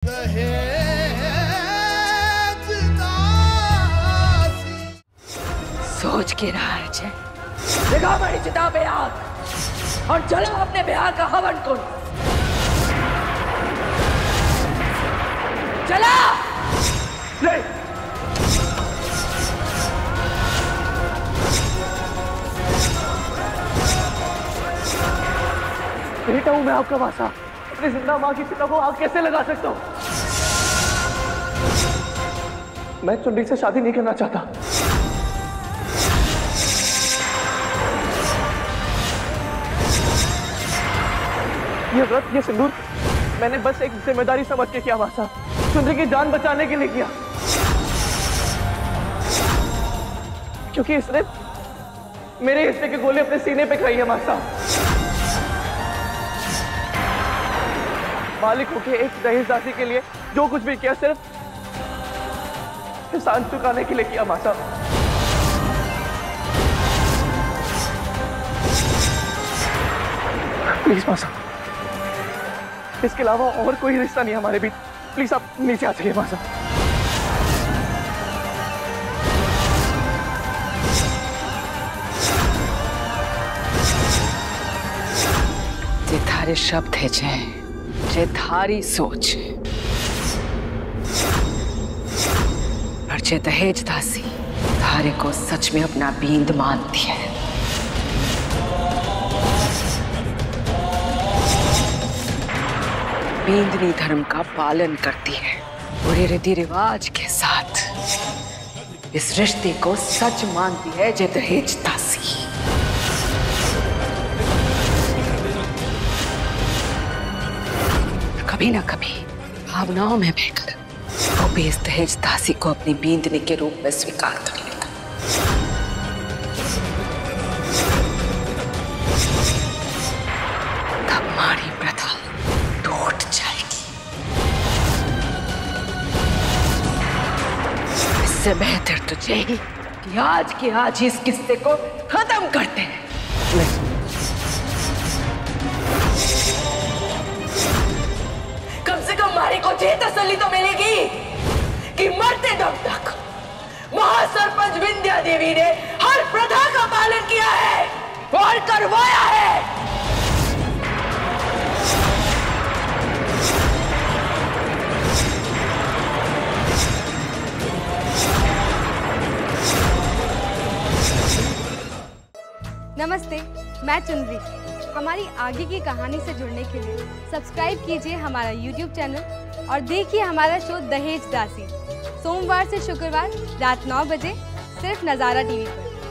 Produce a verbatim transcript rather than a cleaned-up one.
सोच के रहा है जय, देखा हमारी चिता पे आग और जला अपने बिहार का हवन कुंड। चला ले। बेटा हूं मैं आपका वासा, अपनी जिंदा मां की चिता को आग कैसे लगा सकता हूं? मैं चुनरी से शादी नहीं करना चाहता। ये व्रत, ये सिंदूर मैंने बस एक जिम्मेदारी समझ के किया वासा, चुनरी की जान बचाने के लिए किया, क्योंकि इसने मेरे हिस्से के गोले अपने सीने पे खाई है मासा। मालिक होके एक दहेजदासी के लिए जो कुछ भी किया सिर्फ एहसान चुकाने के लिए किया मासा। प्लीज मासा, इसके अलावा और कोई रिश्ता नहीं हमारे बीच। प्लीज आप नीचे आ जाइए मासा। ये थारे शब्द है जय, ये थारी सोच और जे दहेज दासी थारे को सच में अपना बींद मानती है। बींदनी धर्म का पालन करती है, पूरे रीति रिवाज के साथ इस रिश्ते को सच मानती है जे दहेज दासी। कभी ना कभी भावनाओं में बहकर वो भी इस दहेज दासी को अपनी बींदनी के रूप में स्वीकार कर लेगा। तब हमारी प्रथा टूट जाएगी। इससे बेहतर तो यही कि आज के आज इस किस्से को खत्म करते हैं। कम से कम मारी को ये तसल्ली तो मिलेगी कि मरते दम तक महासरपंच विंध्या देवी ने हर प्रथा का पालन किया है और करवाया है। नमस्ते, मैं चुनरी। हमारी आगे की कहानी से जुड़ने के लिए सब्सक्राइब कीजिए हमारा यूट्यूब चैनल और देखिए हमारा शो दहेज दासी सोमवार से शुक्रवार रात नौ बजे सिर्फ नज़ारा टीवी पर।